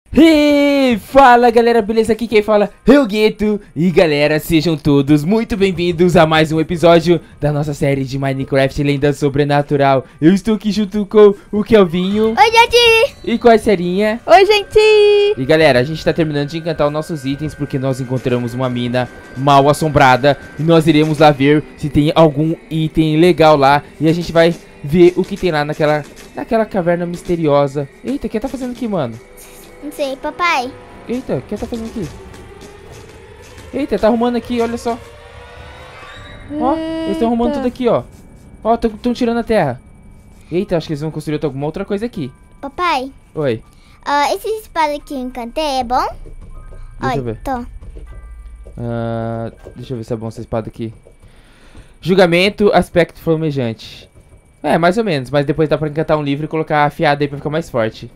E fala galera, beleza? Aqui quem fala é o Gueto. E galera, sejam todos muito bem-vindos a mais um episódio da nossa série de Minecraft Lenda Sobrenatural. Eu estou aqui junto com o Kelvinho. Oi, gente! E com a Serinha. Oi, gente! E galera, a gente tá terminando de encantar os nossos itens porque nós encontramos uma mina mal assombrada. E nós iremos lá ver se tem algum item legal lá. E a gente vai ver o que tem lá naquela caverna misteriosa. Eita, o que tá fazendo aqui, mano? Não sei, papai. Eita, o que tá fazendo aqui? Eita, tá arrumando aqui, olha só. Ó, eles estão arrumando tudo aqui, ó. Ó, estão tirando a terra. Eita, acho que eles vão construir alguma outra coisa aqui. Papai, Oi, esse espada que eu encantei é bom? deixa eu ver. Tô. Deixa eu ver se é bom essa espada aqui. Julgamento, aspecto flamejante. É, mais ou menos, mas depois dá pra encantar um livro e colocar afiado aí pra ficar mais forte.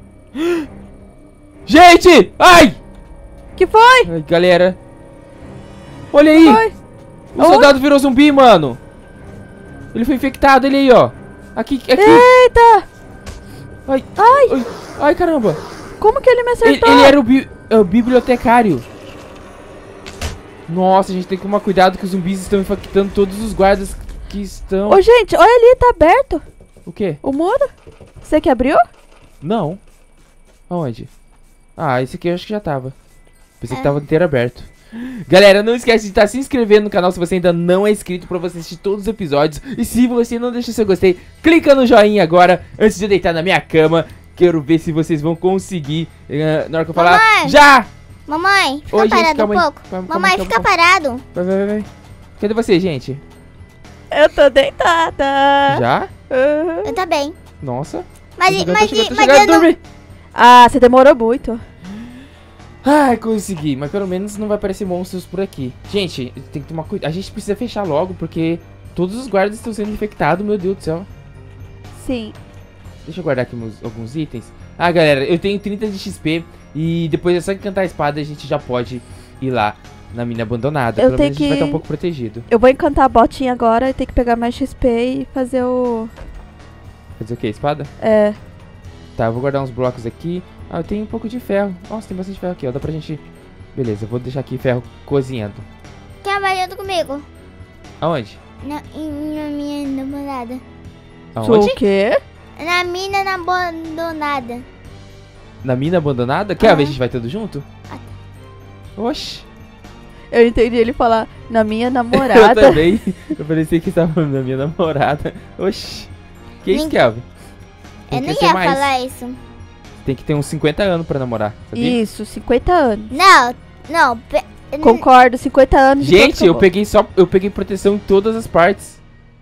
Gente! Ai! Que foi? Ai, galera. Olha aí! Foi? O soldado virou zumbi, mano. Ele foi infectado, ele aí, ó. Aqui. Eita! Ai, Ai! ai, ai, caramba. Como que ele me acertou? Ele era o bibliotecário. Nossa, a gente tem que tomar cuidado que os zumbis estão infectando todos os guardas que estão... Ô, gente, olha ali, tá aberto. O quê? O muro. Você que abriu? Não. Aonde? Ah, esse aqui eu acho que já tava. Pensei que tava inteiro aberto. Galera, não esquece de estar se inscrevendo no canal se você ainda não é inscrito pra você assistir todos os episódios. E se você não deixou seu gostei, clica no joinha agora antes de deitar na minha cama. Quero ver se vocês vão conseguir na hora que eu falar. Mamãe! Já! Mamãe, fica Oi, gente, parado calma um aí. pouco. Calma, Mamãe, calma, fica calma. parado. Vai. Cadê você, gente? Eu tô deitada. Já? Uhum. Eu também. Nossa. Mas Tô eu chegando, não... dormir. Ah, você demorou muito. Ai, consegui, mas pelo menos não vai aparecer monstros por aqui. Gente, tem que tomar cuidado. A gente precisa fechar logo, porque todos os guardas estão sendo infectados, meu Deus do céu. Sim. Deixa eu guardar aqui alguns itens. Ah, galera, eu tenho 30 de XP e depois é só encantar a espada a gente já pode ir lá na mina abandonada. Eu Pelo tenho menos a gente vai que- estar um pouco protegido. Eu vou encantar a botinha agora e ter que pegar mais XP e fazer o... Quer dizer o quê? Espada? É. Tá, eu vou guardar uns blocos aqui. Ah, eu tenho um pouco de ferro. Nossa, tem bastante ferro aqui, ó. Dá pra gente... Beleza, eu vou deixar aqui ferro cozinhando. Quer mais junto comigo? Aonde? Na minha namorada. Aonde? O quê? Na mina abandonada. Na mina abandonada? Quer ver Aham. a gente vai tudo junto? Ah, Oxi. Eu entendi ele falar na minha Eu namorada. também. Eu parecia que estava falando da minha namorada. Oxi. Que isso, Nem- Kelvin? Tem Eu que não crescer ia mais. falar isso. Tem que ter uns 50 anos pra namorar, sabia? Isso, 50 anos. Não. Concordo, 50 anos. de Gente, pronto, acabou. eu peguei proteção em todas as partes.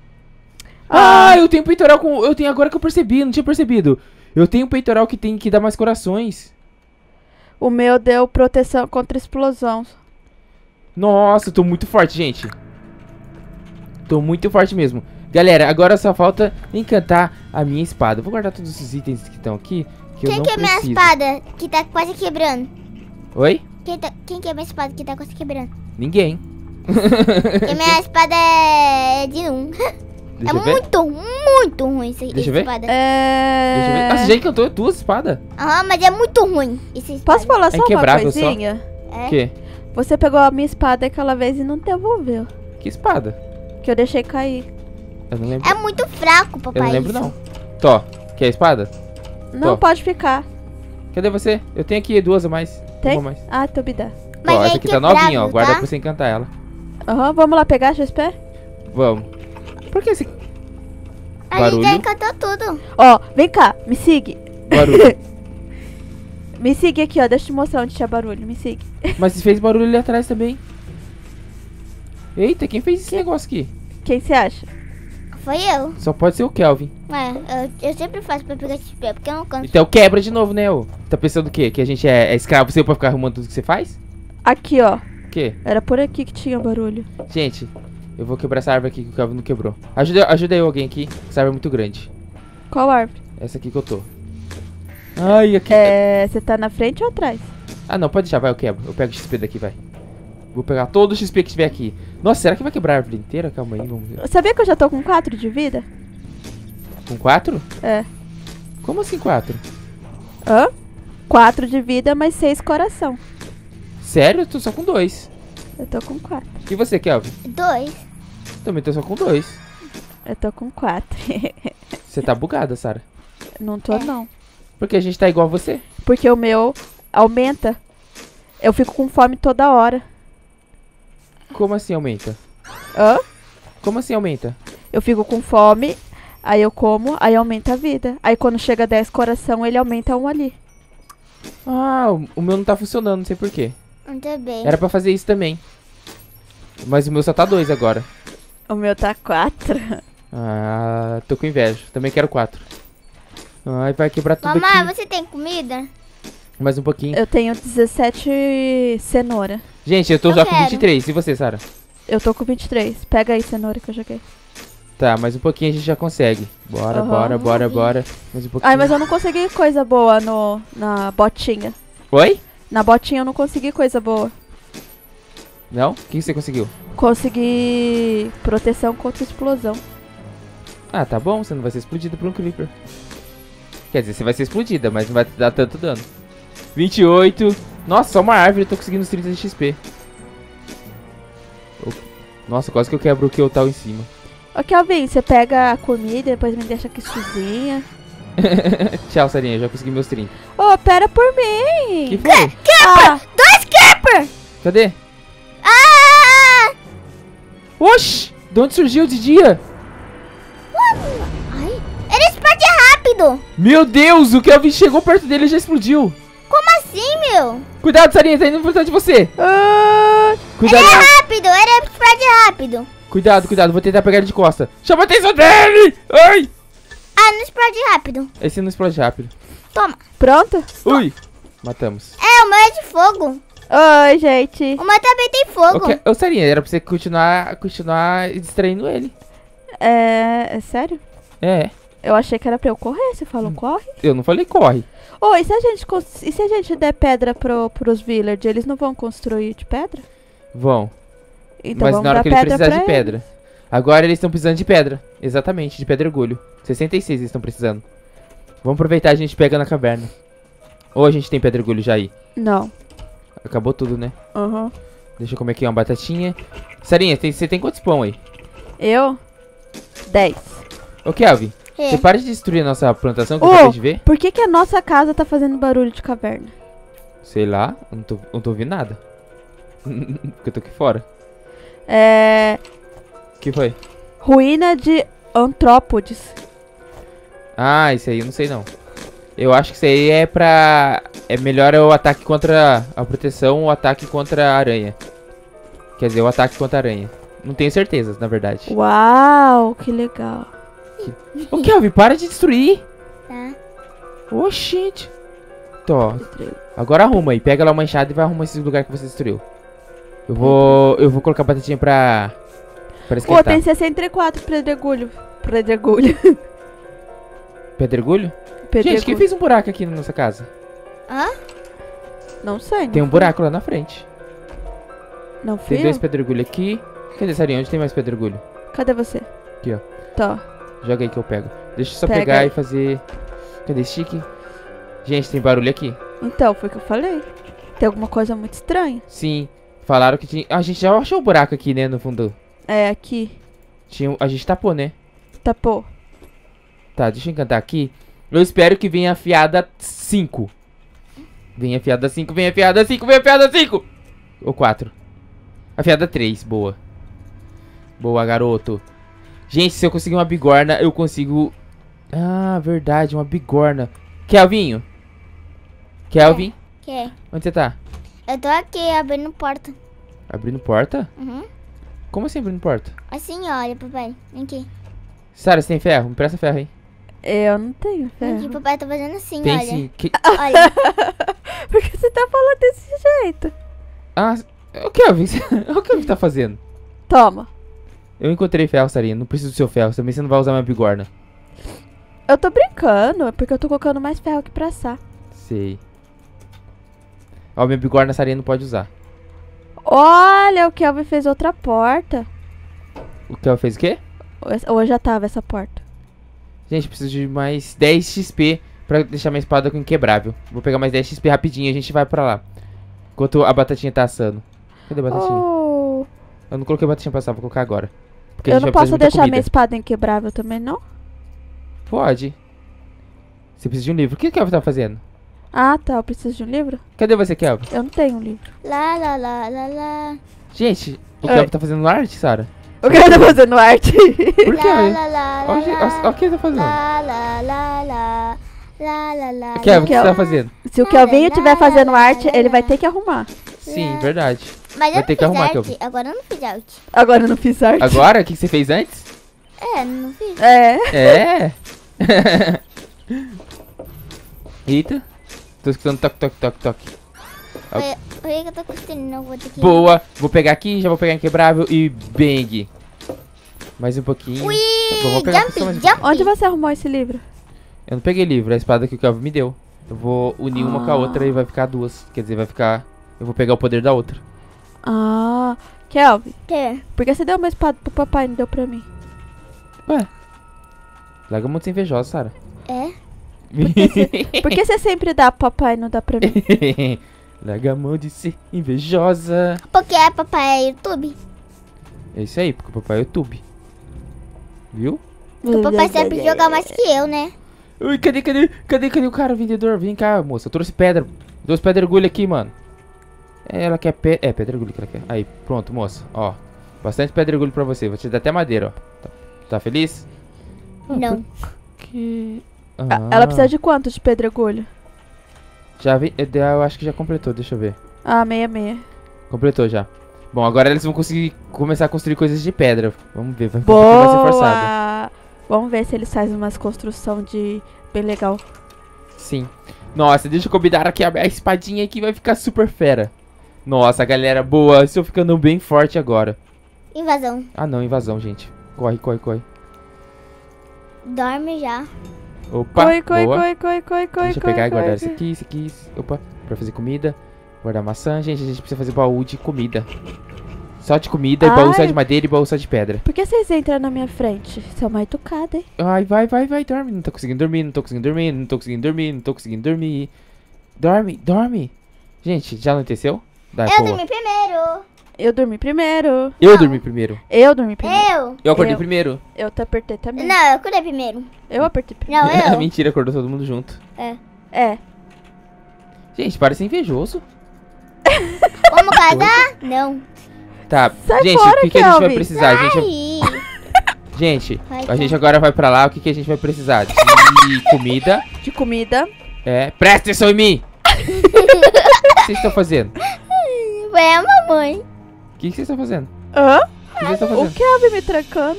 Ah, eu tenho peitoral com... Eu tenho agora que eu percebi, não tinha percebido. Eu tenho um peitoral que dá mais corações. O meu deu proteção contra explosão. Nossa, eu tô muito forte, gente. Tô muito forte mesmo. Galera, agora só falta encantar a minha espada. Eu vou guardar todos os itens que estão aqui, que eu Quem não que é minha preciso. espada que tá quase quebrando? Oi? Quem que é minha espada que tá quase quebrando? Ninguém. Porque minha espada é de 1. Deixa É eu ver. muito ruim essa Deixa eu ver. espada. Deixa eu ver. É... Nossa, já encantou duas espadas. Aham, mas é muito ruim essa espada. Posso falar só uma inquebrável só. coisinha? É? O quê? Você pegou a minha espada aquela vez e não devolveu. Que espada? Que eu deixei cair. Eu não lembro. É muito fraco, papai. Eu não lembro, isso. não. Tó, quer a espada? Não Tô. pode ficar. Cadê você? Eu tenho aqui duas a mais. Tem? Uma a mais. Ah, então me dá. Mas Ó, é essa aqui tá quebrável, novinha, ó. Guarda tá? pra você encantar ela. Aham, vamos lá pegar XP? Vamos. Por que esse A gente já barulho? encantou tudo. Ó, vem cá, me siga. Barulho. Me siga aqui, ó. Deixa eu te mostrar onde tinha barulho. Me siga. Mas fez barulho ali atrás também. Eita, quem fez esse negócio aqui? Quem você acha? Foi eu. Só pode ser o Kelvin. Eu sempre faço pra pegar esse pé, porque eu não canso. Então quebra de novo, né, ô? Tá pensando o quê? Que a gente é escravo seu pra ficar arrumando tudo que você faz? Aqui, ó. O quê? Era por aqui que tinha barulho. Gente, eu vou quebrar essa árvore aqui que o Kelvin não quebrou. Ajuda aí alguém aqui. Essa árvore é muito grande. Qual árvore? Essa aqui que eu tô. Ai, aqui. É, você tá na frente ou atrás? Ah, não, pode deixar, vai, eu quebro. Eu pego o XP daqui, vai. Vou pegar todo o XP que tiver aqui. Nossa, será que vai quebrar a árvore inteira? Calma aí, vamos ver. Sabia que eu já tô com 4 de vida? Com 4? É. Como assim 4? Hã? 4 de vida, mais 6 coração. Sério? Eu tô só com 2. Eu tô com 4. E você, Kelvin? 2. Também tô só com 2. Eu tô com 4. Você tá bugada, Sara. Não tô, não. Porque a gente tá igual a você. Porque o meu aumenta. Eu fico com fome toda hora. Como assim aumenta? Hã? Como assim aumenta? Eu fico com fome, aí eu como, aí aumenta a vida. Aí quando chega 10 coração, ele aumenta um ali. Ah, o meu não tá funcionando, não sei porquê. Muito bem. Era pra fazer isso também. Mas o meu só tá 2 agora. O meu tá 4. Ah, tô com inveja. Também quero 4. Ai, vai quebrar tudo Mamãe, aqui. você tem comida? Mais um pouquinho. Eu tenho 17 cenoura. Gente, eu tô Eu já com quero. 23. E você, Sara? Eu tô com 23. Pega aí cenoura que eu joguei. Tá, mais um pouquinho a gente já consegue. Bora, Aham. bora, bora, bora. Mais um pouquinho. Ai, mas eu não consegui coisa boa na botinha. Oi? Na botinha eu não consegui coisa boa. Não? O que você conseguiu? Consegui proteção contra explosão. Ah, tá bom. Você não vai ser explodida por um creeper. Quer dizer, você vai ser explodida, mas não vai dar tanto dano. 28. Nossa, só uma árvore. Eu tô conseguindo os 30 de XP. Nossa, quase que eu quebro o que eu tal em cima. Ô, Kelvin, você pega a comida e depois me deixa aqui sozinha. Tchau, Sarinha. Já consegui meus 30. Ô, pera por mim. Que foi? Ah, 2 Creeper! Cadê? Ah! Oxi! De onde surgiu de dia? Ai, ele explode rápido! Meu Deus! O Kelvin chegou perto dele e já explodiu. Como assim, meu? Cuidado, Sarinha. Tá indo por trás de você. ah, Cuidado. Ele é rápido, ele explode rápido. Cuidado, cuidado. Vou tentar pegar ele de costa. Chama a atenção dele! Ai! Ah, não explode rápido. Esse não explode rápido. Toma. pronto? Ui! Matamos. É, o meu é de fogo. Oi, gente. O meu também tem fogo. Ô, Sarinha, era pra você continuar distraindo ele. É sério? É. Eu achei que era pra eu correr. Você falou corre? Eu não falei corre. Ô, e se a gente der pedra pros villagers, eles não vão construir de pedra? Vão. Então Mas vamos na hora dar que eles pedra precisarem de pra pedra. Agora eles estão precisando de pedra. Exatamente, de pedregulho. 66 eles estão precisando. Vamos aproveitar, a gente pega na caverna. Ou a gente tem pedregulho já aí? Não. Acabou tudo, né? Uhum. Deixa eu comer aqui uma batatinha. Sarinha, você tem quantos pão aí? Eu? 10. Ô, Kelvin, É. você para de destruir a nossa plantação que eu Ô, acabei de ver. por que a nossa casa tá fazendo barulho de caverna? Sei lá, eu não tô ouvindo nada. Porque eu tô aqui fora. É... O que foi? Ruína de Antrópodes. Ah, isso aí eu não sei não. Eu acho que isso aí é pra... É melhor o ataque contra a proteção ou o ataque contra a aranha. Quer dizer, o ataque contra a aranha. Não tenho certeza, na verdade. Uau, que legal. Ô, Kelvin, para de destruir. Tá. Ô, gente. Tô. Agora arruma aí. Pega lá uma enxada e vai arrumar esse lugar que você destruiu. Eu vou colocar a batatinha pra Pô, esquentar. tem 64 pedregulho. Pedregulho. Pedregulho? Pedregulho. Gente, quem fez um buraco aqui na nossa casa? Hã? Não sei. Tem um buraco lá na frente. Não Tem fui 2 eu? pedregulhos aqui. Cadê, Sarinha? Onde tem mais pedregulho? Cadê você? Aqui, ó. Tá. Joga aí que eu pego. Deixa eu só Pega pegar aí. e fazer... Cadê stick? Gente, tem barulho aqui. Então, foi o que eu falei. Tem alguma coisa muito estranha. Sim. Falaram que tinha... A gente já achou o buraco aqui, né, no fundo. É, aqui. A gente tapou, né? Tapou. Tá, deixa eu encantar aqui. Eu espero que venha afiada 5. Venha afiada 5, venha afiada 5, venha afiada 5! Ou 4. Afiada 3, boa. Boa, garoto. Gente, se eu conseguir uma bigorna, eu consigo... Ah, verdade, uma bigorna. Kelvinho. Kelvin, Que? onde você tá? Eu tô aqui abrindo porta. Abrindo porta? Uhum. Como assim abrindo porta? Assim, olha, papai. Vem aqui. Sara, você tem ferro? Me presta ferro aí. Eu não tenho Vem aqui, ferro. papai. Tá fazendo assim, Tem olha. sim. Olha. Por que você tá falando desse jeito? Ah, o Kelvin, o que o Kelvin tá fazendo? Toma. Eu encontrei ferro, Sarinha. Não preciso do seu ferro. Também você não vai usar minha bigorna. Eu tô brincando, é porque eu tô colocando mais ferro aqui pra assar. Sei. Ó, minha bigorna a Sarinha não pode usar. Olha, o Kelvin fez outra porta. O Kelvin fez o quê? Ou já tava essa porta? Gente, preciso de mais 10 XP pra deixar minha espada com inquebrável. Vou pegar mais 10 XP rapidinho e a gente vai pra lá. Enquanto a batatinha tá assando. Cadê a batatinha? Oh, Eu não coloquei a batatinha pra assar, vou colocar agora. Porque a eu gente não vai precisar de posso muita deixar comida. minha espada inquebrável também, não? Pode. Você precisa de um livro. O que o Kelvin tá fazendo? Ah, tá. Eu preciso de um livro? Cadê você, Kelvin? Eu não tenho um livro. Lá, lá, lá, lá, lá. Gente, o Oi. Kelvin tá fazendo arte, Sara? O que tá fazendo arte? Por quê? Lá, lá, lá, lá, Olha o que ele tá fazendo. lá, lá, lá, lá. Lá, lá, lá, Kelvin, o que você Kel- tá fazendo? Se o Kelvinho estiver fazendo arte, ele vai ter que arrumar. Sim, verdade. Mas eu Vai não ter que fiz arrumar, arte. Kelvin. Agora eu não fiz arte. Agora eu não fiz arte. Agora? O que você fez antes? Não fiz. É. É. Eita. Tô escutando toque, toque, toque, toque. Por que eu tô curtindo? Não vou ter que... Boa. Vou pegar aqui, já vou pegar inquebrável e bang. Mais um pouquinho. Ui, Tá bom, vou pegar só mais um jump. Onde você arrumou esse livro? Eu não peguei livro, é a espada que o Kelvin me deu. Eu vou unir uma com a outra e vai ficar duas. Quer dizer, vai ficar... Eu vou pegar o poder da outra. Ah, Kelvin, Que? por que você deu uma espada pro papai e não deu pra mim? Ué. Larga muito invejosa, Sara. É? Por que você sempre dá pro papai e não dá pra mim? Larga a mão de ser invejosa. Porque papai é YouTube. É isso aí, porque o papai é YouTube. Viu? Porque o papai sempre joga mais que eu, né? Ui, cadê o cara, o vendedor? Vem cá, moça. Eu trouxe pedra. Trouxe pedregulho aqui, mano. Ela quer pedregulho que ela quer. Aí, pronto, moça. Ó, bastante pedregulho pra você. Vou te dar até madeira, ó. Tá feliz? Não. Que... Ela precisa de quanto de pedregulho? Já vi, eu acho que já completou, deixa eu ver. Ah, 66. Completou já. Bom, agora eles vão conseguir começar a construir coisas de pedra. Vamos ver, vai ser forçado. Boa! Vamos ver se eles fazem umas construção de bem legal. Sim. Nossa, deixa eu combinar aqui a espadinha que vai ficar super fera. Nossa, galera, boa. Estou ficando bem forte agora. Invasão. Ah, não, invasão, gente. Corre, corre, corre. Dorme já. Opa, Coi. boa. Deixa eu pegar e guardar isso aqui, isso aqui. Opa, pra fazer comida. Guardar maçã. Gente, a gente precisa fazer baú de comida. Só de comida, e baú só Ai. de madeira e baú só de pedra. Por que vocês entram na minha frente? São mais educados, hein? Ai, vai, dorme. Não tô conseguindo dormir, não tô conseguindo dormir. Dorme. Gente, já anoiteceu? Dá, Eu boa. dormi primeiro. Eu dormi primeiro. Eu dormi primeiro. Eu dormi primeiro. Eu. Eu acordei Eu. primeiro. Eu te apertei também. Não, eu acordei primeiro. Eu apertei primeiro. Não, eu. Mentira, acordou todo mundo junto. É. Gente, parece invejoso. Vamos casar? Não. Tá, Sai gente, fora, o que a gente vai Kelvin. precisar? Aí. Gente, Vai, a gente tá. agora vai pra lá. O que a gente vai precisar? De comida. De comida. É, presta atenção em mim. O que vocês estão fazendo? Foi a mamãe. O que vocês estão fazendo? Hã? O que vocês estão O fazendo? Kelvin me trancando.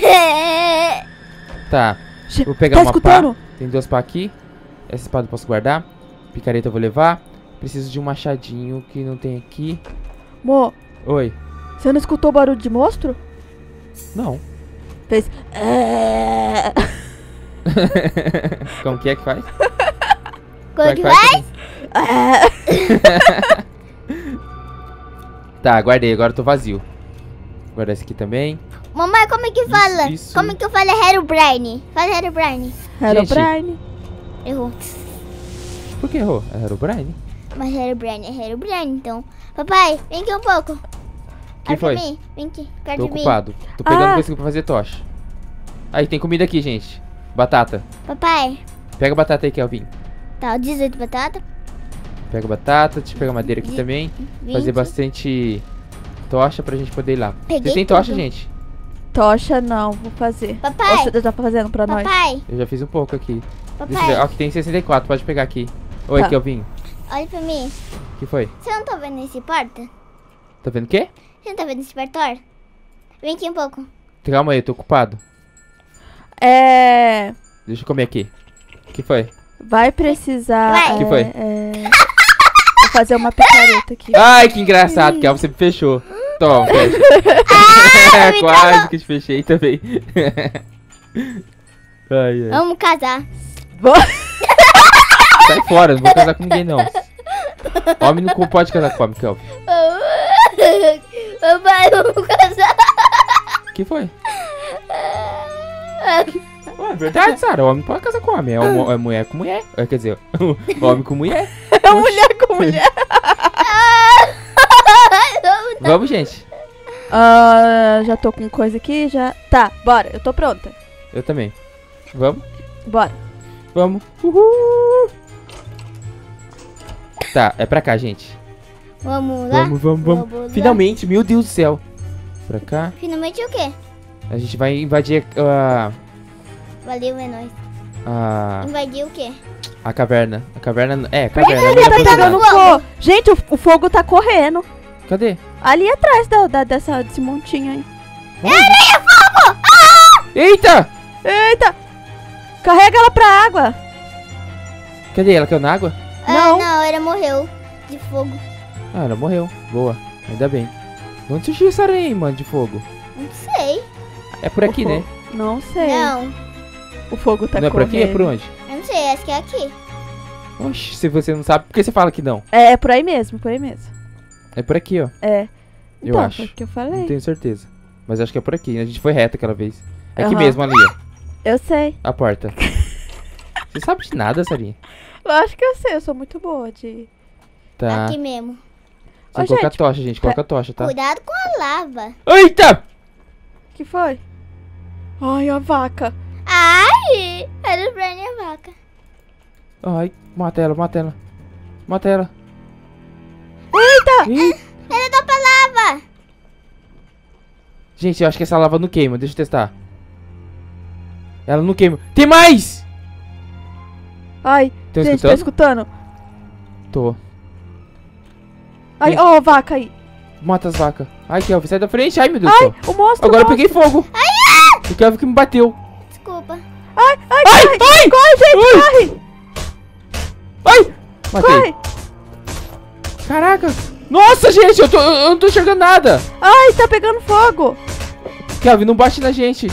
Tá, Che- vou pegar tá uma escutando? pá. Tem 2 pá aqui. Essa espada eu posso guardar. Picareta eu vou levar. Preciso de um machadinho que não tem aqui. Mo, Oi. você não escutou o barulho de monstro? Não. Fez. É. Como que é que faz? Como que faz? vai? É. Tá, guardei. Agora eu tô vazio. Guardar esse aqui também. Mamãe, como é que fala? isso. Como é que eu falo Herobrine? Fala Herobrine. Herobrine. Errou. Por que errou? Era o Brian? Mas Herobrine é Herobrine, então. Papai, vem aqui um pouco. Que Olha foi? pra mim. Vem aqui, perto Tô de mim. ocupado. Tô pegando Ah. coisa pra fazer tocha. Aí, tem comida aqui, gente. Batata. Papai, Pega a batata aí, Kelvin. tá, 18 batata. Pega a batata. Deixa eu pegar madeira aqui também. 20. Fazer bastante tocha pra gente poder ir lá. Peguei Vocês têm tocha, tudo. gente? Tocha não, vou fazer. Papai. Você tá fazendo pra nós? Papai, Eu já fiz um pouco aqui. Deixa eu ver. papai, Ó, aqui tem 64. Pode pegar aqui. Oi, Tá. Kelvin. olha pra mim. O que foi? Você não tá vendo esse porta? Tá vendo o quê? Você não tá vendo esse portor? Vem aqui um pouco. Calma aí, eu tô ocupado. É. Deixa eu comer aqui. O que foi? Vai precisar. Vai. Que foi? Vou fazer uma picareta aqui. Ai, que engraçado, Kelvin. Você me fechou. Toma, fecha. Quase que te fechei também. Ai, ai. Vamos casar. Vou- Sai fora, não vou casar com ninguém, não. Homem não pode casar com homem, Kelvin. Papai, vamos casar. O que foi? Ué, É verdade, Sara. Homem pode casar com homem. É mulher com mulher. Quer dizer, homem com mulher. É mulher com mulher. Vamos, gente. Já tô com coisa aqui, já. Tá, bora. Eu tô pronta. Eu também. Vamos? Bora. Vamos. Uhul. Tá, é pra cá, gente. Vamos lá? Vamos. Vamos lá. Finalmente, meu Deus do céu. Pra cá. Finalmente o quê? A gente vai invadir Valeu, é nóis. a Invadir o quê? caverna. A caverna. É, Por que caverna. ele não dá tá pra fazer pegando nada. fogo? Gente, o fogo tá correndo. Cadê? Ali atrás desse montinho aí. Eita! Eita! Carrega ela pra água. Cadê ela? Caiu na água? Não. Não, ela morreu de fogo. Ah, ela morreu. Boa. Ainda bem. De onde surgiu essa aranha aí, mano, de fogo? Não sei. É por aqui, O né? Não sei. Não, O fogo tá Não é por correndo. aqui? É por onde? eu não sei, acho que é aqui. Oxe, se você não sabe, por que você fala que não? É por aí mesmo, por aí mesmo. É por aqui, ó. É. Eu Então, acho. foi o que eu Não falei. tenho certeza. Mas acho que é por aqui. A gente foi reto aquela vez. É aqui Aham. mesmo, ali, ó. Eu sei. A porta. Você sabe de nada, Sarinha? Lógico que eu sei, eu sou muito boa de... Tá. Aqui mesmo. Você Ô, coloca a gente, tocha, gente. Coloca a tocha, tá? Cuidado com a lava. Eita! Que foi? Ai, a vaca. Ai, era pra minha vaca. Ai, mata ela, mata ela. Mata ela. Eita! Ih, Ela dá pra lava. gente, eu acho que essa lava não queima. Deixa eu testar. Ela não queima. Tem mais! Ai, Tão gente, tá escutando? Tô. Ai, Gente. ó, a vaca aí. Mata as vacas. Ai, Kelvin, sai da frente. Ai, meu Deus do céu. O monstro, Agora eu o monstro. peguei fogo. O Kelvin que me bateu. Desculpa. Ai, Ai, corre, ai! corre, gente, Ai! Matei. corre. Caraca. Nossa, gente, eu não tô enxergando nada. Ai, tá pegando fogo. Kelvin, não bate na gente.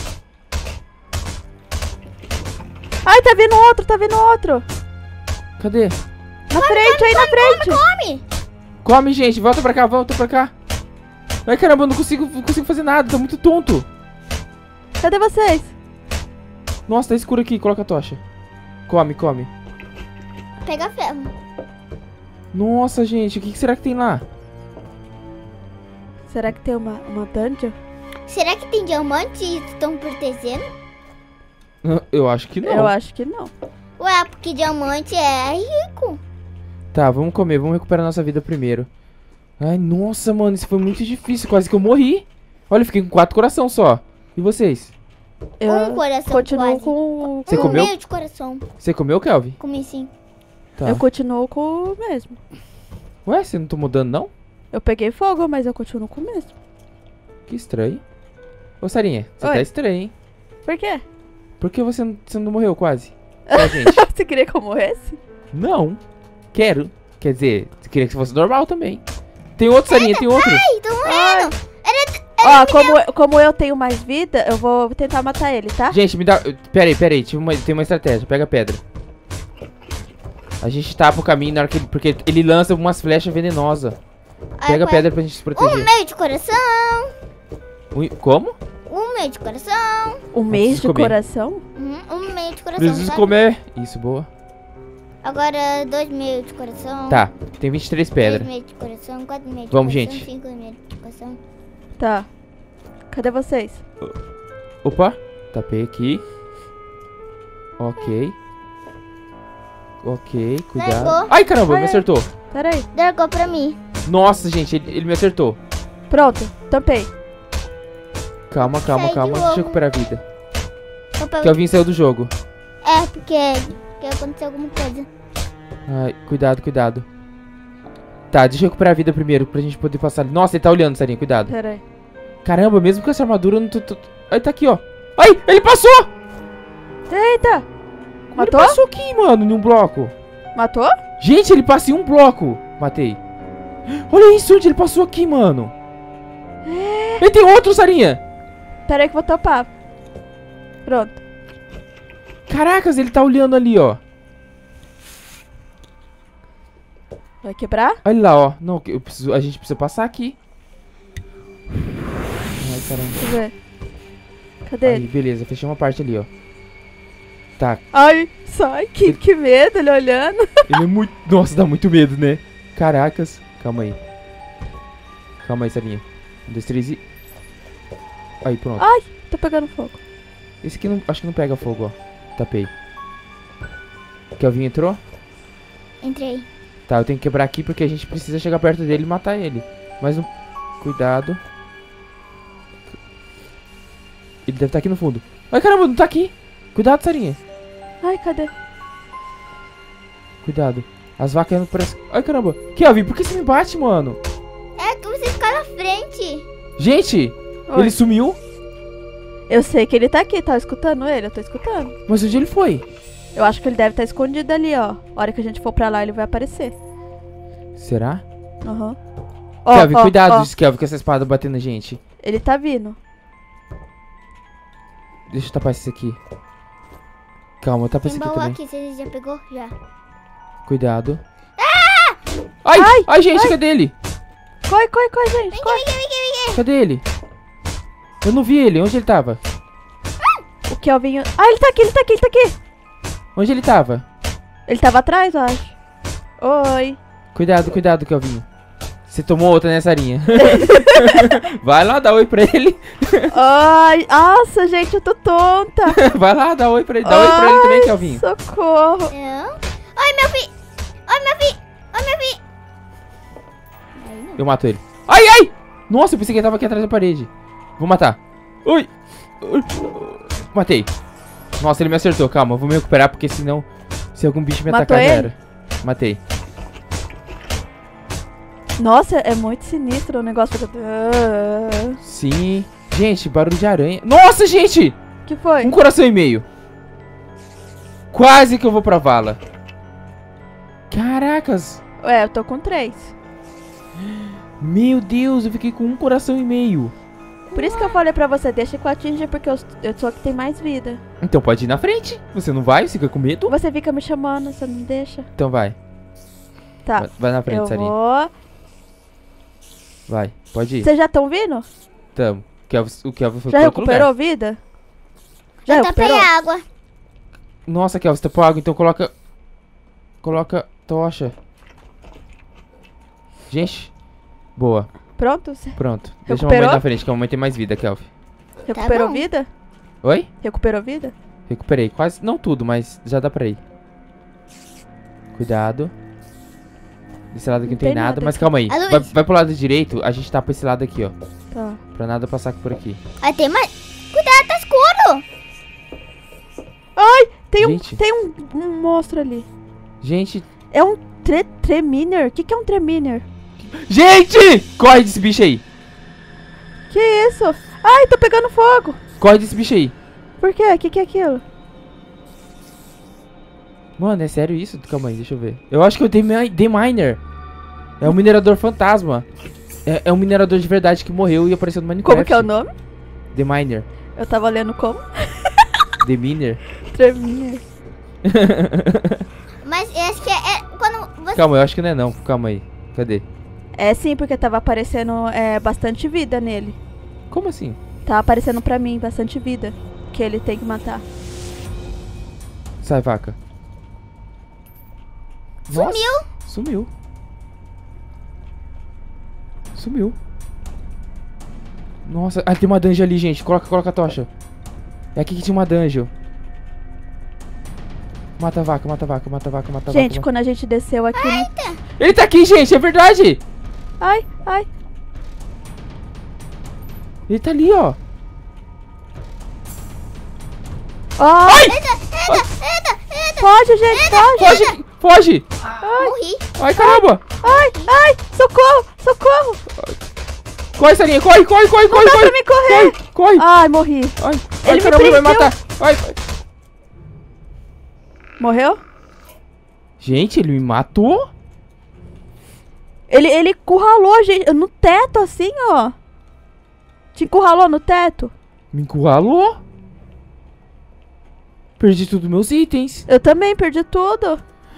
Ai, tá vindo outro, tá vindo outro. Cadê? Na frente, aí na frente. Come. Come, gente. Volta pra cá, volta pra cá. Ai, caramba, eu não consigo fazer nada. Tô muito tonto. Cadê vocês? Nossa, tá escuro aqui. Coloca a tocha. Come, come. Pega ferro. Nossa, gente, o que será que tem lá? Será que tem uma dungeon? Será que tem diamante e estão protegendo? Eu acho que não. Eu acho que não. Ué, porque diamante é rico. Tá, vamos comer. Vamos recuperar nossa vida primeiro. Ai, nossa, mano, isso foi muito difícil. Quase que eu morri. Olha, eu fiquei com 4 coração só. E vocês? Eu Um coração continuo quase. com... Você comeu? Meio de coração. Você comeu, Kelvin? Comi sim. Tá. Eu continuo com o mesmo. Ué, você não tá mudando, não? Eu peguei fogo, mas eu continuo com o mesmo. Que estranho. Ô, Sarinha, você Oi. tá estranho, hein? Por quê? Por que você não morreu quase? Só, gente. Você queria que eu morresse? Não. Quero. Quer dizer, você queria que fosse normal também. Tem outro, Sarinha, tem outro. Ai, tô morrendo. Ó, como eu tenho mais vida, eu vou tentar matar ele, tá? Gente, me dá... Pera aí. Tem uma estratégia. Pega a pedra. A gente tapa o caminho na hora que ele... Porque ele lança umas flechas venenosas. Pega a ué. pedra pra gente se proteger. Meio de coração. Como? Meio de coração. Um mês de comer. coração? Meio de coração, Preciso sabe? comer. Isso, boa. Agora 2 meios de coração. Tá, tem 23 3 pedras. meios de coração, 4 meios de Vamos, coração, gente. 5 meios de coração. Tá. Cadê vocês? Opa, tapei aqui. Ok. Ok, cuidado. Largou. Ai, caramba, Ai, me ai. acertou. Pera aí. Largou pra mim. Nossa, gente, ele me acertou. Pronto, tampei. Calma, Sai de deixa eu novo. recuperar a vida. Opa, Kelvin saiu do jogo. é, porque aconteceu alguma coisa. Ai, cuidado. Tá, deixa eu recuperar a vida primeiro, pra gente poder passar ali. Nossa, ele tá olhando, Sarinha, cuidado. Pera aí. Caramba, mesmo com essa armadura, eu não tô... Ai, tá aqui, ó. Ai, ele passou! Eita! Como ele Matou? passou aqui, mano, em um bloco. Matou? Gente, ele passa em um bloco. Matei. Olha isso, onde ele passou aqui, mano. Ele tem outro, Sarinha. Pera aí que eu vou topar. Pronto. Caracas, ele tá olhando ali, ó. Vai quebrar? Olha lá, ó. Não, a gente precisa passar aqui. Ai, caramba. Deixa eu ver. Cadê Aí, ele? beleza, fechei uma parte ali, ó. Tá, Ai, sai, que medo ele olhando. ele é muito... Nossa, dá muito medo, né? Caracas. Calma aí. Calma aí, Sarinha. 1, 2, 3 e... Aí, pronto. Ai, tá pegando fogo. Esse aqui não, acho que não pega fogo, ó. Tapei. Kelvin entrou? Entrei. Tá, eu tenho que quebrar aqui porque a gente precisa chegar perto dele e matar ele. Mas não... Cuidado. Ele deve estar aqui no fundo. Ai, caramba, não tá aqui. Cuidado, Sarinha. Ai, cadê? Cuidado. As vacas não parecem... Ai, caramba. Kelvin, por que você me bate, mano? É que você fica na frente. Gente, Oi. ele sumiu. Eu sei que ele tá aqui, tá escutando ele? Eu tô escutando. Mas onde ele foi? Eu acho que ele deve estar escondido ali, ó. A hora que a gente for pra lá, ele vai aparecer. Será? Aham. Kelvin, Ó, cuidado, ó. Kelvin, com essa espada batendo na gente. Ele tá vindo. Deixa eu tapar esse aqui. Calma, tapa Tem esse aqui baú também. aqui, você já pegou? Já. Cuidado. Ai, gente, cadê ele? Corre, gente. Corre. Cadê ele? Eu não vi ele, onde ele tava? O Kelvin... Ah, ele tá aqui. Onde ele tava? Ele tava atrás, eu acho. Oi. Cuidado, Kelvinho. Você tomou outra, né, Sarinha? Vai lá, dá oi pra ele. Ai, nossa, gente, eu tô tonta. Vai lá, dá oi pra ele. Dá oi pra ele também, Kelvinho. Socorro. Eu? Oi, meu filho. Oi, meu filho. Oi, meu filho. Aí não. Eu mato ele. Ai! Nossa, eu pensei que ele tava aqui atrás da parede. Vou matar. Ui. Matei. Nossa, ele me acertou. Calma, eu vou me recuperar porque senão... Se algum bicho me Matou atacar, já ele? era. Matei. Nossa, é muito sinistro o negócio. Sim. Gente, barulho de aranha. Nossa, gente! Que foi? 1 coração e meio. Quase que eu vou pra vala. Caracas. Ué, eu tô com 3. Meu Deus, eu fiquei com 1 coração e meio. Por isso que eu falei pra você, deixa que eu atinja, porque eu sou a que tem mais vida. Então pode ir na frente. Você não vai? Você fica com medo? Você fica me chamando, você não deixa. Então vai. Tá, Vai na frente, eu Sarinha. vou... Vai, pode ir. Vocês já estão vindo? Tamo. O Kelvin foi Já pra outro recuperou lugar. vida? Já Eu tapei recuperou? a água. Nossa, Kelvin, você tapou água, então coloca... Coloca tocha. Gente. Boa. Pronto? Pronto. Deixa a Recuperou? mamãe na frente, que a mamãe tem mais vida, Kelvin. Recuperou bom. vida? Oi? Recuperou vida? Recuperei. Quase, não tudo, mas já dá pra ir. Cuidado. Desse lado aqui não tem nada, mas aqui. calma aí. A luz. Vai pro lado direito, a gente tapa esse lado aqui, ó. Tá. Pra nada passar por aqui. Aí tem mais. Cuidado, tá escuro. Ai, tem Gente. um monstro ali. Gente. É um Treminer? O que é um Treminer? Gente! Corre desse bicho aí. Que isso? Ai, tô pegando fogo. Corre desse bicho aí. Por quê? O que é aquilo? Mano, é sério isso? Calma aí, deixa eu ver. Eu acho que é o D-Miner. É um minerador fantasma. É um minerador de verdade que morreu e apareceu no Minecraft. Como que é o nome? D-Miner. Eu tava lendo como? D-Miner. Treminer. Mas eu acho que é quando você. Calma, eu acho que não é não. Calma aí. Cadê? É sim, porque tava aparecendo bastante vida nele. Como assim? Tá aparecendo pra mim bastante vida. Que ele tem que matar. Sai, vaca. Nossa, sumiu. Sumiu. Nossa, tem uma dungeon ali, gente. Coloca a tocha. É aqui que tinha uma dungeon. Mata a vaca. Gente, quando a gente desceu aqui... Ele tá aqui, gente, é verdade. Ai. Ele tá ali, ó. Ai! Foge, gente, foge! Foge. Morri. Ai, caramba. Ai, socorro! Corre, Sarinha, corre. Não dá pra mim correr! Corre. Ai, morri. Ai, Ele me caramba, vai prendeu. matar. Ai. Morreu? Gente, ele me matou? Ele encurralou a gente no teto, assim, ó. Te encurralou no teto? Me encurralou? Perdi todos os meus itens. Eu também perdi tudo.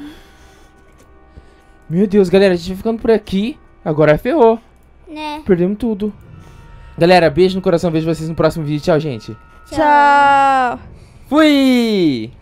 Meu Deus, galera, a gente vai ficando por aqui. Agora ferrou. Né? Perdemos tudo. Galera, beijo no coração. Vejo vocês no próximo vídeo. Tchau, gente. Tchau. Fui!